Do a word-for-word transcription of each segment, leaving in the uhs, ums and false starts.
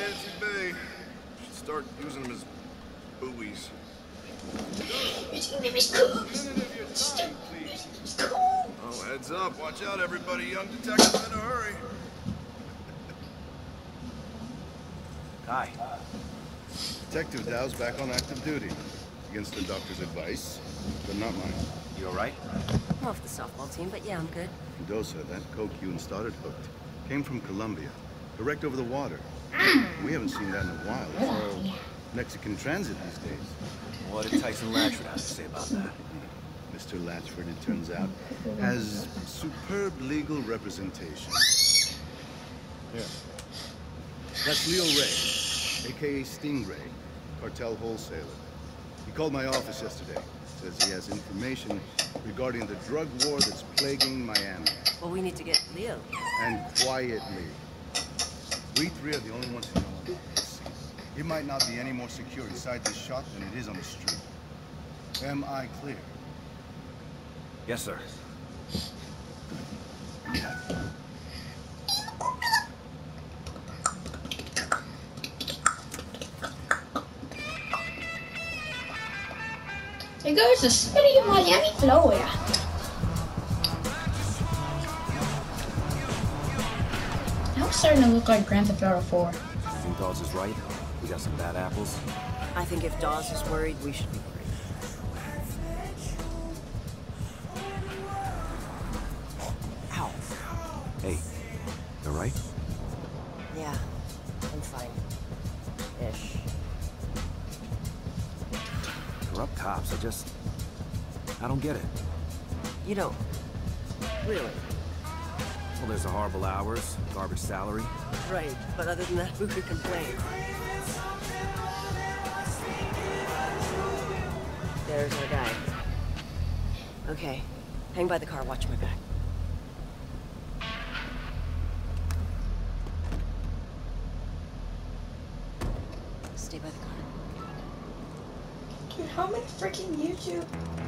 Fancy Bay. Should start using them as buoys. Using them as buoys. Oh, heads up. Watch out, everybody. Young detective in a hurry. Hi. Detective Dow's back on active duty. Against the doctor's advice, but not mine. You alright? I'm off the softball team, but yeah, I'm good. Mendoza, that coke you and Stoddard hooked, came from Colombia. Direct over the water. We haven't seen that in a while. It's all Mexican transit these days. What did Tyson Latchford have to say about that? Mister Latchford, it turns out, has superb legal representation. Here. That's Leo Ray, a k a. Stingray, cartel wholesaler. He called my office yesterday. Says he has information regarding the drug war that's plaguing Miami. Well, we need to get Leo. And quietly. We three are the only ones who know about this. It might not be any more secure inside this shop than it is on the street. Am I clear? Yes, sir. There goes the city of Miami, Florida. Now it's starting to look like Grand Theft Auto four. You think Dawes is right? We got some bad apples? I think if Dawes is worried, we should be worried. Ow! Hey, you alright? Yeah, I'm fine. Ish. Corrupt cops, I just... I don't get it. You don't. Really? Well, there's the horrible hours, garbage salary. Right, but other than that, who could complain? There's our guy. Okay, hang by the car, watch my back. Stay by the car. Dude, how many freaking YouTube?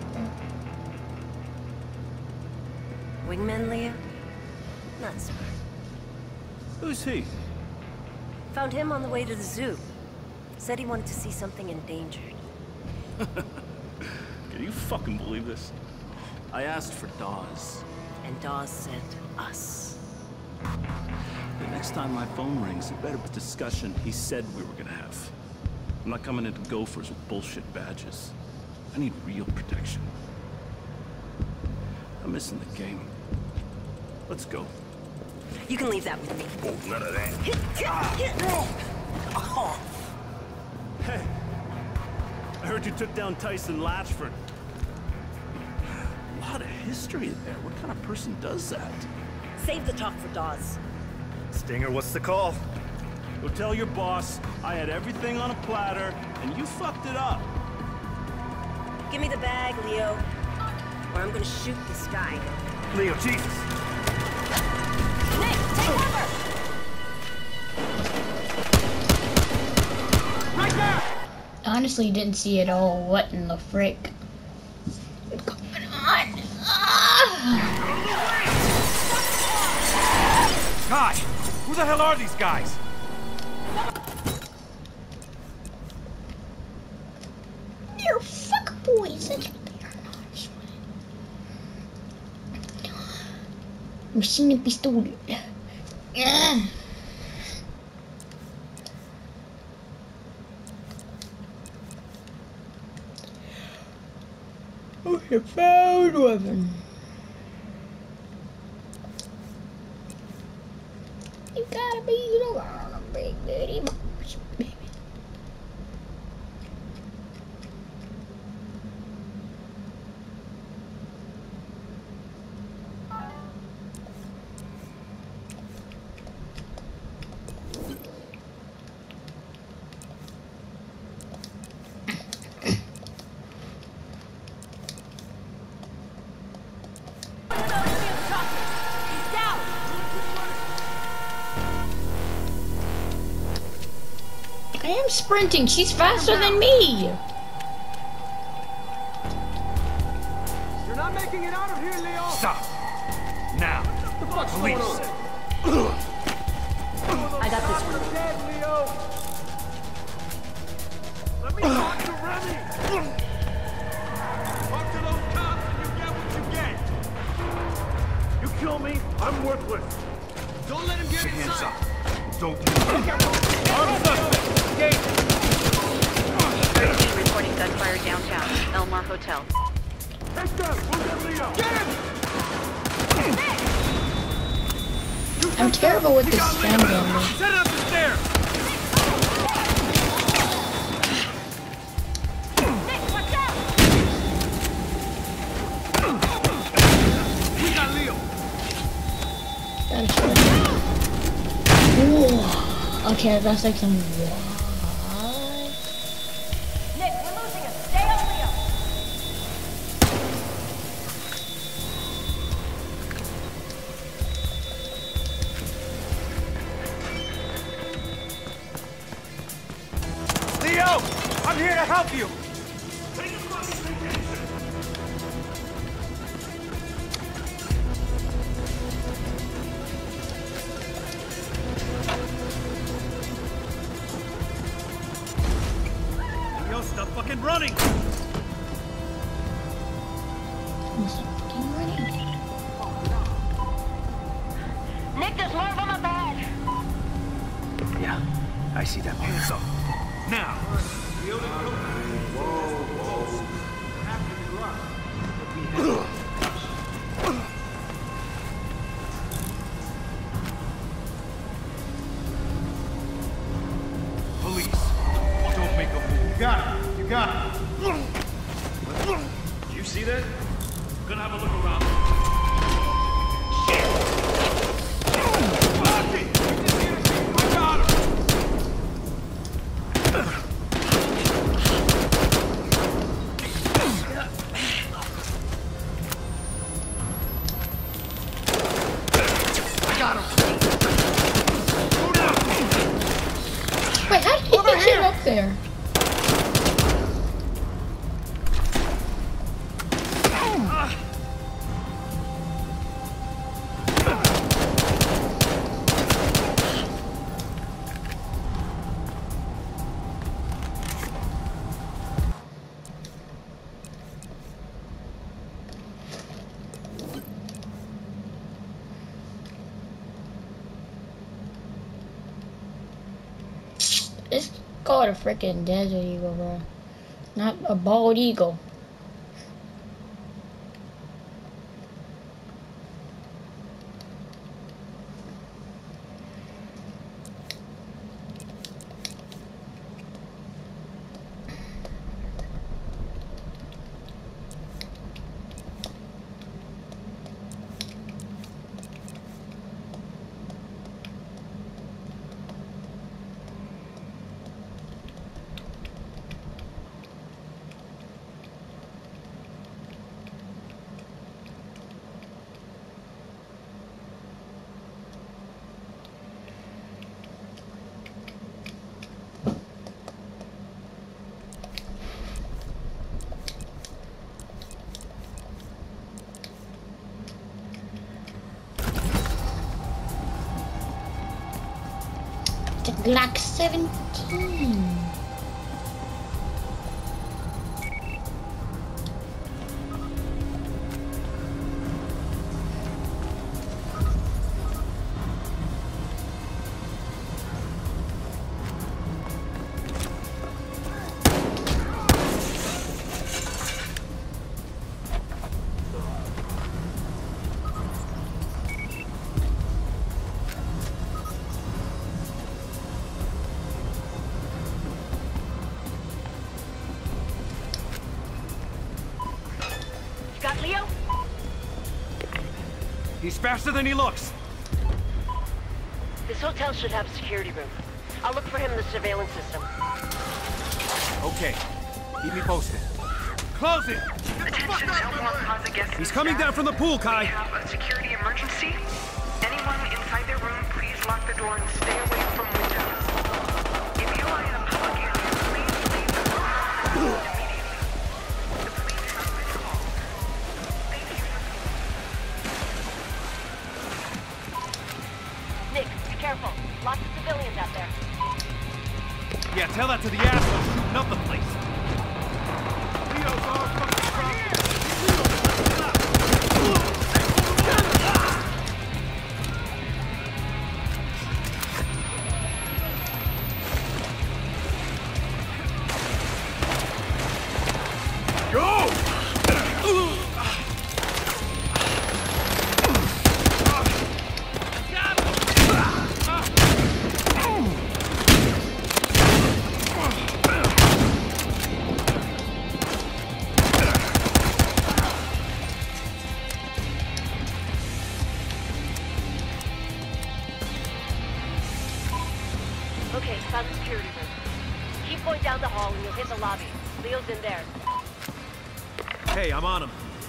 Wingman, Leo? Not smart. Who's he? Found him on the way to the zoo. Said he wanted to see something endangered. Can you fucking believe this? I asked for Dawes. And Dawes sent us. The next time my phone rings, it better be a discussion he said we were gonna have. I'm not coming into Gophers with bullshit badges. I need real protection. I'm missing the game. Let's go. You can leave that with me. Oh, none of that. Oh. Hey, I heard you took down Tyson Latchford. A lot of history there. What kind of person does that? Save the talk for Dawes. Stinger, what's the call? Go tell your boss I had everything on a platter, and you fucked it up. Give me the bag, Leo, or I'm gonna shoot this guy. Leo, Jesus! Nick, take cover! Right there! Honestly, didn't see it all. What in the frick? What's going on? Ah! Gosh! Who the hell are these guys? They're fuck boys. That's what they are not. Machine pistol. Yeah. Oh, you found weapon. You gotta be the one on a big dirty box, baby. I am sprinting. She's faster than me. You're not making it out of here, Leo. Stop! Now! What the fuck's Police! going on? I got this one. Dead, Leo. thirty-two reporting gunfire downtown. Elmar Hotel. I'm terrible with this gun game. Set up the stairs! We got Leo! Gotta kill him. Ooh. Okay, that's like some. What? Nick, we're losing him. Stay on Leo. Leo! I'm here to help you! Leo, stop fucking running! I'm fucking running. Nick, there's more of them up ahead. Yeah, I see them. Hands up! Now! Police, don't make a move. You got it. You got it. You see that? Gonna have a look around. I got him. Wait, how did he get up there? It's called a freaking desert eagle, bro. Not a bald eagle. It's a Glock seventeen. Got Leo? He's faster than he looks. This hotel should have a security room. I'll look for him in the surveillance system. Okay. Keep me posted. Close it! Attention, Elmore Plaza guests. He's coming down from the pool, Kai. We have a security emergency. Anyone inside their room, please lock the door and stay away from windows. If you are in a public area, please leave the room immediately. The police have been called. Thank you. Nick, be careful. Lots of civilians out there. Yeah, tell that to the assholes shooting up the place. Okay, found the security room. Keep going down the hall and you'll hit the lobby. Leo's in there. Hey, I'm on him.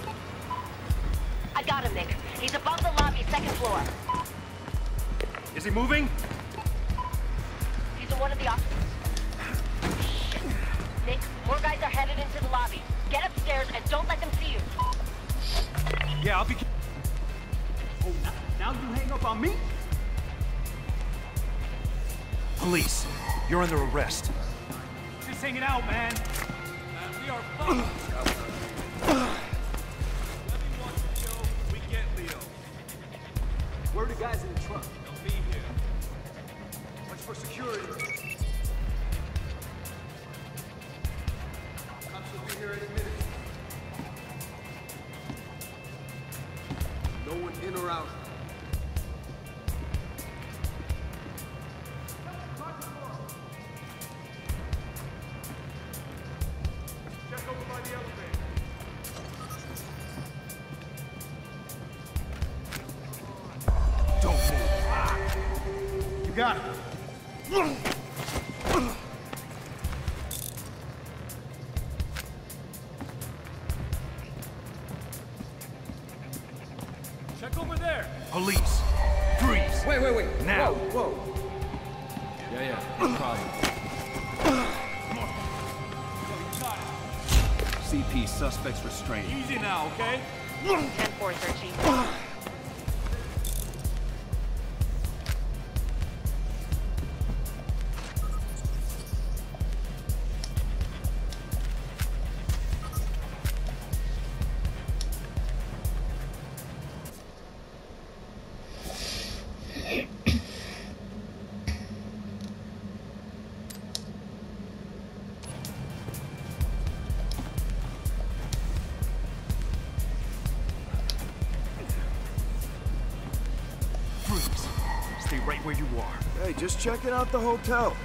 I got him, Nick. He's above the lobby, second floor. Is he moving? He's in one of the offices. Shit. Nick, more guys are headed into the lobby. Get upstairs and don't let them see you. Yeah, I'll be... Oh, now, now you hang up on me? Police, you're under arrest. Just hanging out, man. Uh, we are fucked. We get Leo. Where are the guys in the truck? They'll be here. What's for security? Cops will be here any minute. No one in or out. Check over by the elevator. Don't move. Ah. You got it. Check over there. Police. Freeze. Wait, wait, wait. Now. Whoa, whoa. Yeah, yeah. No problem. C P, suspects restrained. Easy now, okay? ten four thirteen. Stay right where you are. Hey, just checking out the hotel.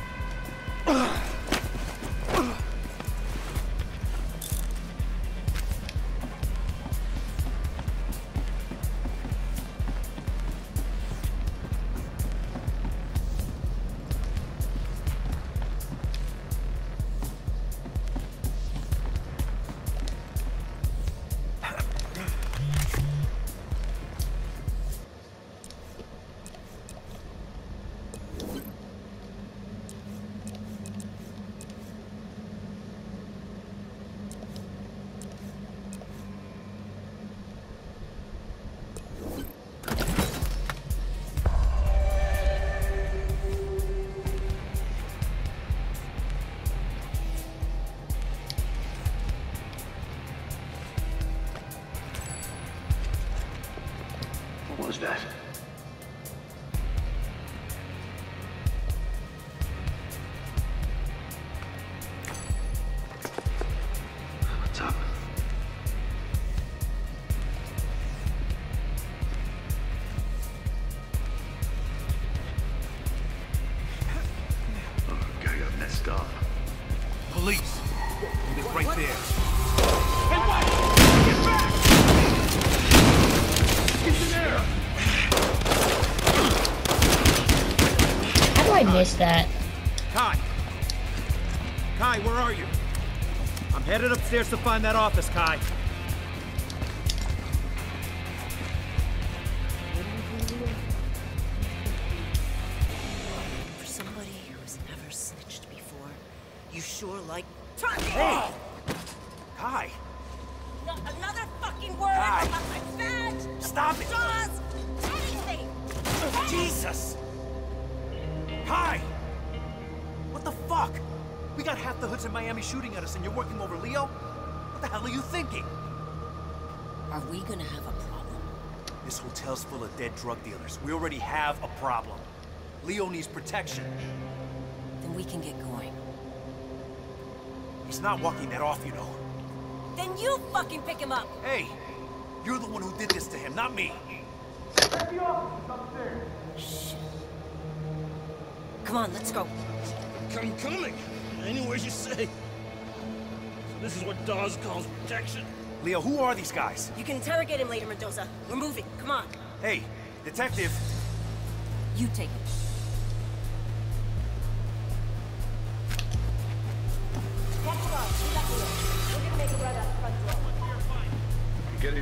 What was that? What's up? Oh, guy got messed up. Police. It's right there. How do I miss that? Kai! Kai, where are you? I'm headed upstairs to find that office, Kai. For somebody who's never snitched before, you sure like... Hey! Kai! Not another fucking word Kai. about my badge! Stop it! Jaws! Anything! Jesus! Kai! What the fuck? We got half the hoods in Miami shooting at us and you're working over Leo? What the hell are you thinking? Are we gonna have a problem? This hotel's full of dead drug dealers. We already have a problem. Leo needs protection. Then we can get going. He's not walking that off, you know. Then you fucking pick him up! Hey, you're the one who did this to him, not me. Shit. Come on, let's go. I'm coming. Any way you say. So this is what Dawes calls protection. Leo, who are these guys? You can interrogate him later, Mendoza. We're moving. Come on. Hey, detective. You take it.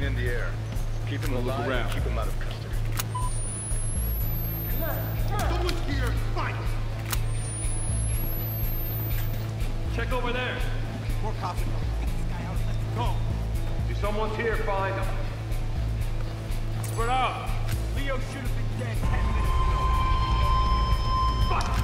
moving in the air. Keep him Look alive around. and keep him out of custody. Someone's here! Fight! Check over there. More cops are coming. Take this guy out and let him go. If someone's here, find him. Spread out. Leo should have been dead ten minutes ago. Fuck!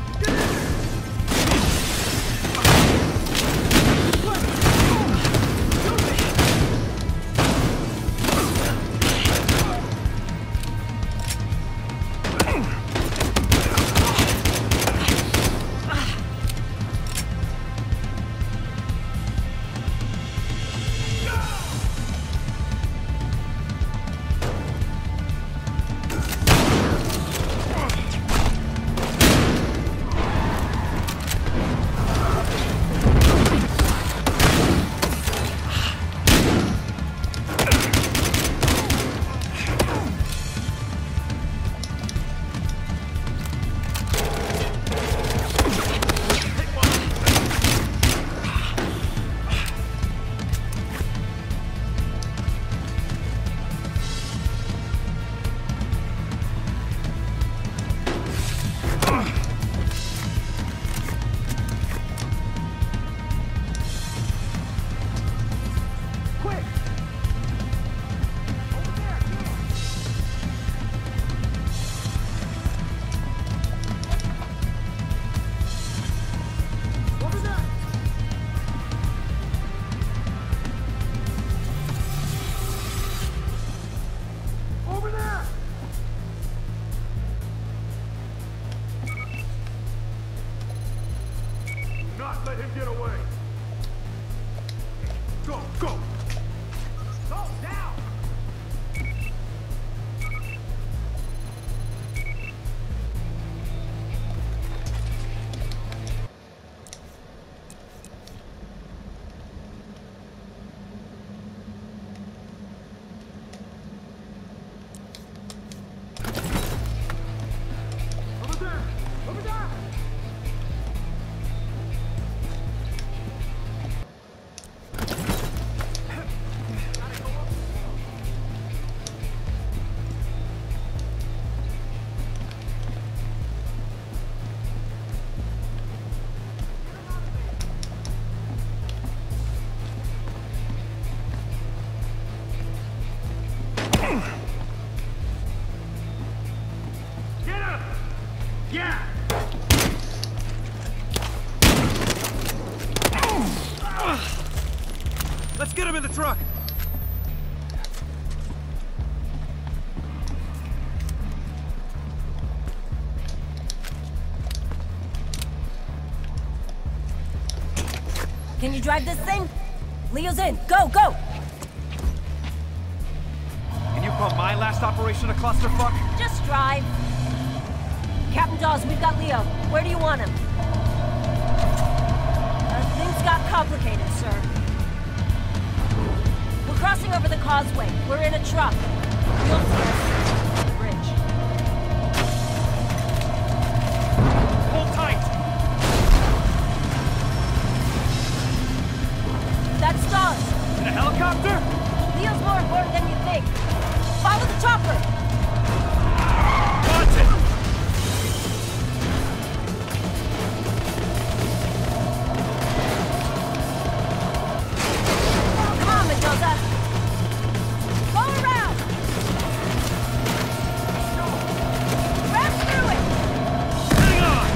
Let him get away. Go, go. Go, down! Over there. Over there. Get him! Yeah! Let's get him in the truck! Can you drive this thing? Leo's in. Go, go! Can you call my last operation a clusterfuck? Just drive. Captain Dawes, we've got Leo. Where do you want him? Uh, things got complicated, sir. We're crossing over the causeway. We're in a truck. You'll see us on the bridge. Hold tight! That's Dawes. In a helicopter? Leo's more important than you think. Follow the chopper. Got it! Come on, Mendoza. Go around. Crash through it. Hang on!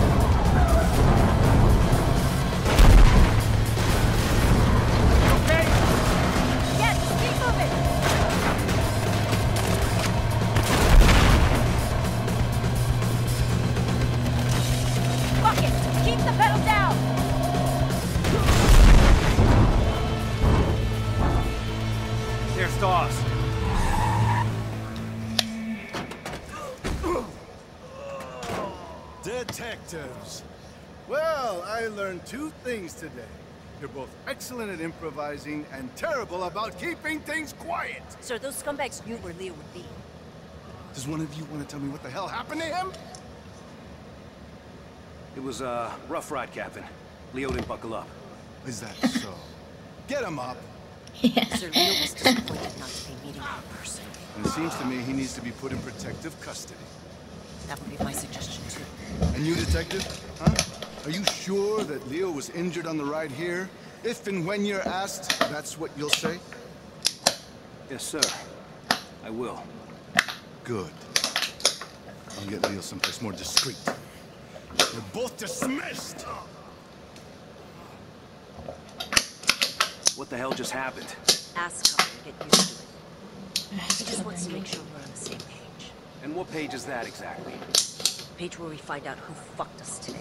You okay? Yeah, just keep moving. Fuck it. Keep the pedal down. There's Dawes. Detectives. Well, I learned two things today. You're both excellent at improvising and terrible about keeping things quiet. Sir, those scumbags knew where Leo would be. Does one of you want to tell me what the hell happened to him? It was a rough ride, Captain. Leo didn't buckle up. Is that so? Get him up. Sir Leo was disappointed not to be meeting you in person. And it seems to me he needs to be put in protective custody. That would be my suggestion, too. And you, detective? Huh? Are you sure that Leo was injured on the ride here? If and when you're asked, that's what you'll say? Yes, sir. I will. Good. I'll get Leo someplace more discreet. You're both dismissed! What the hell just happened? Ask Cover to get used to it. He just wants to make sure we're on the same page. And what page is that exactly? Page where we find out who fucked us today.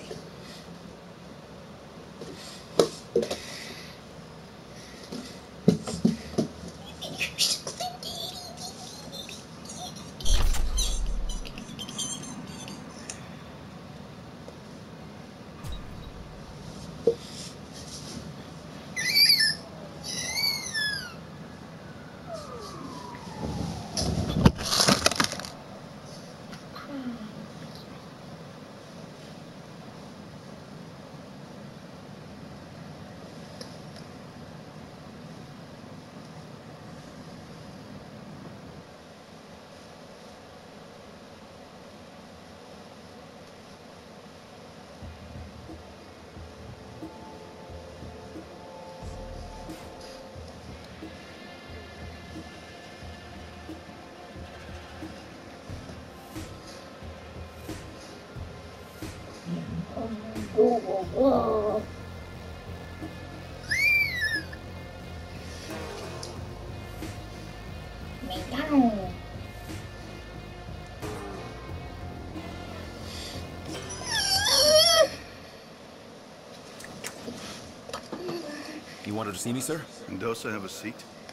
Whoa, whoa, whoa. Mexicano. You wanted to see me, sir? Mendoza, have a seat.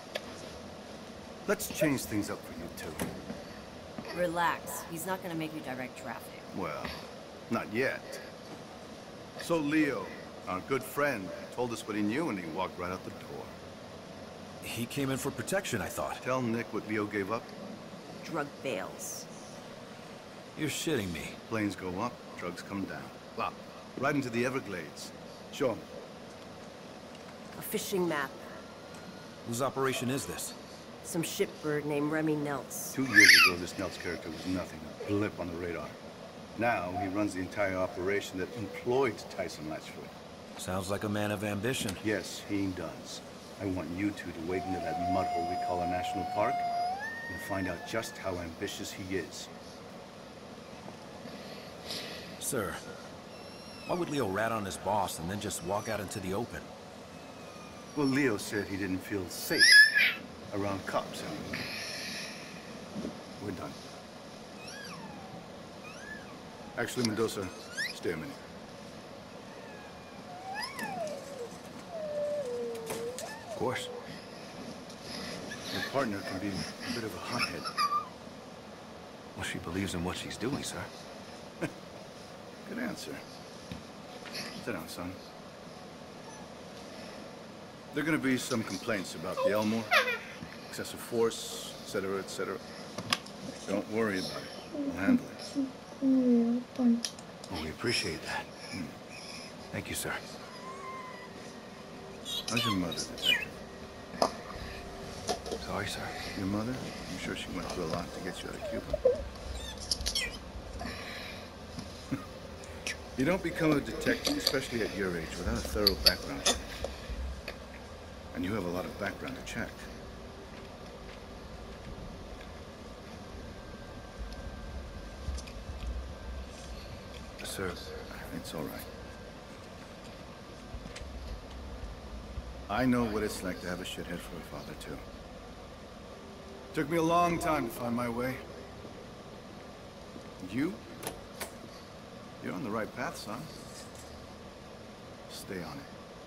Let's change things up for you two. Relax. He's not gonna make you direct traffic. Well, not yet. So Leo, our good friend, told us what he knew and he walked right out the door. He came in for protection, I thought. Tell Nick what Leo gave up. Drug bales. You're shitting me. Planes go up, drugs come down. Up, right into the Everglades. Show him. A fishing map. Whose operation is this? Some shipbird named Remy Neltz. Two years ago, this Neltz character was nothing, a blip on the radar. Now, he runs the entire operation that employed Tyson Latchford. Sounds like a man of ambition. Yes, he does. I want you two to wade into that mud hole we call a national park and find out just how ambitious he is. Sir, why would Leo rat on his boss and then just walk out into the open? Well, Leo said he didn't feel safe around cops anymore. We're done. Actually, Mendoza, stay a minute. Of course. Your partner can be a bit of a hothead. Well, she believes in what she's doing, sir. Good answer. Sit down, son. There are gonna be some complaints about the Elmore, excessive force, et cetera, et cetera. Don't worry about it. We'll handle it. Oh, we appreciate that. Hmm. Thank you, sir. How's your mother, detective? Sorry, sir. Your mother? I'm sure she went through a lot to get you out of Cuba. You don't become a detective, especially at your age, without a thorough background check. And you have a lot of background to check. Sir, it's all right. I know what it's like to have a shithead for a father, too. Took me a long time to find my way. And you? You're on the right path, son. Stay on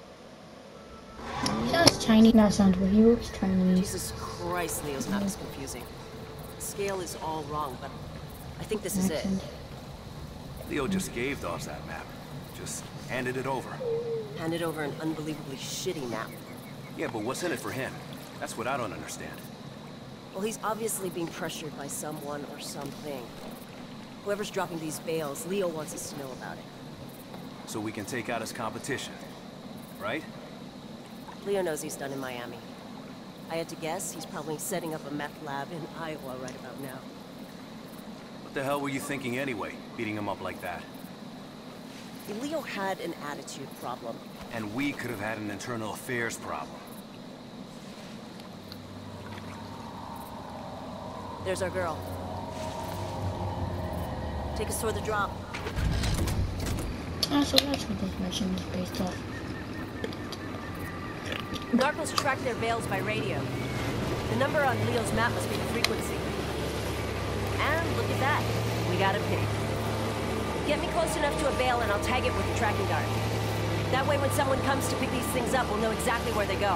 it. He was Chinese. That sounds weird. He was Chinese. Jesus Christ, Leo's not as confusing. The scale is all wrong, but I think this is it. Leo just gave Dawes that map. Just handed it over. Handed over an unbelievably shitty map. Yeah, but what's in it for him? That's what I don't understand. Well, he's obviously being pressured by someone or something. Whoever's dropping these bales, Leo wants us to know about it. So we can take out his competition, right? Leo knows he's done in Miami. I had to guess, he's probably setting up a meth lab in Iowa right about now. What the hell were you thinking anyway, beating him up like that? Leo had an attitude problem. And we could have had an internal affairs problem. There's our girl. Take us toward the drop. Oh, so that's what this mission is based off. Narcos track their veils by radio. The number on Leo's map must be the frequency. And look at that. We got a pig. Get me close enough to a veil and I'll tag it with the tracking dart. That way when someone comes to pick these things up, we'll know exactly where they go.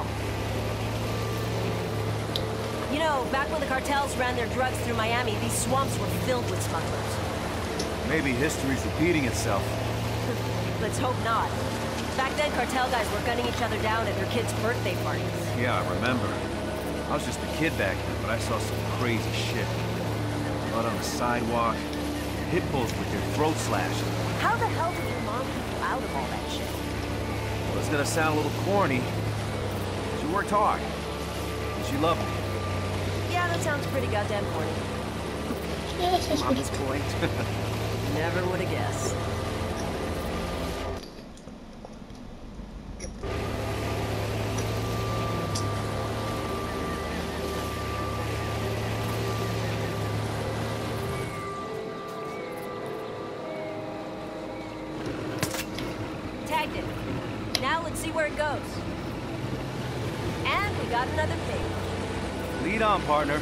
You know, back when the cartels ran their drugs through Miami, these swamps were filled with smugglers. Maybe history's repeating itself. Let's hope not. Back then, cartel guys were gunning each other down at their kids' birthday parties. Yeah, I remember. I was just a kid back then, but I saw some crazy shit. Blood on the sidewalk, hit bulls with their throat slashed. How the hell did your mom keep you out of all that shit? Well, it's gonna sound a little corny. She worked hard. And she loved me. Yeah, that sounds pretty goddamn corny. Yeah, that's just Mama's point. Never would have guessed. Tagged it. Now let's see where it goes. And we got another pig. Lead on, partner.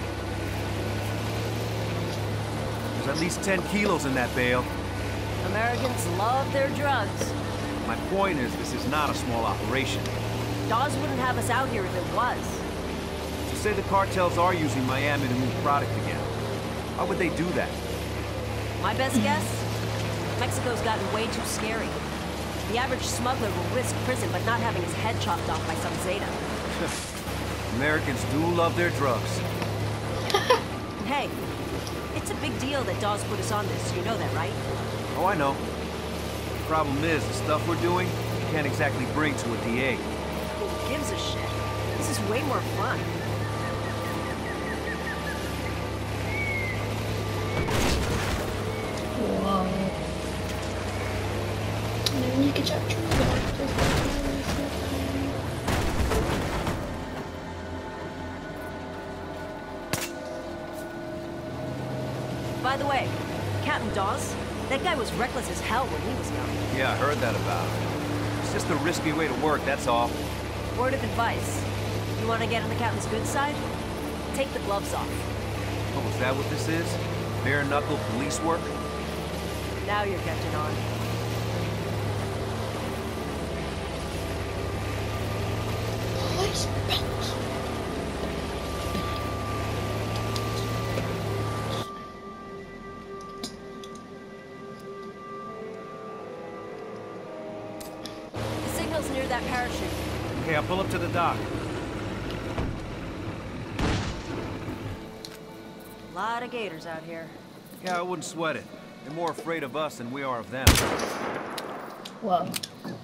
There's at least ten kilos in that bale. Americans love their drugs. My point is, this is not a small operation. Dawes wouldn't have us out here if it was. So say the cartels are using Miami to move product again. Why would they do that? My best guess? Mexico's gotten way too scary. The average smuggler will risk prison but not having his head chopped off by some Zeta. Americans do love their drugs. Hey, it's a big deal that Dawes put us on this. You know that, right? Oh, I know. The problem is, the stuff we're doing, you can't exactly bring to a D A. Who gives a shit? This is way more fun. Whoa. And then you can check your By the way, Captain Dawes, that guy was reckless as hell when he was young. Yeah, I heard that about it. It's just a risky way to work, that's all. Word of advice. You want to get on the captain's good side? Take the gloves off. Oh, is that what this is? Bare-knuckle police work? Now you're catching on. The signal's near that parachute. Okay, I'll pull up to the dock. A lot of gators out here. Yeah, I wouldn't sweat it. They're more afraid of us than we are of them. Whoa.